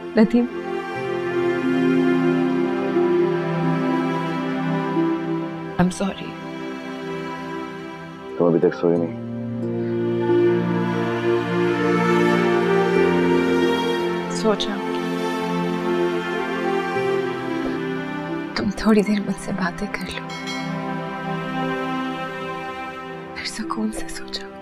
Nadeem, I am sorry. तुम अभी तक सोई नहीं? सो जाओगी। तुम थोड़ी देर मुझसे बातें कर लो, फिर सुकून से सो जाओ।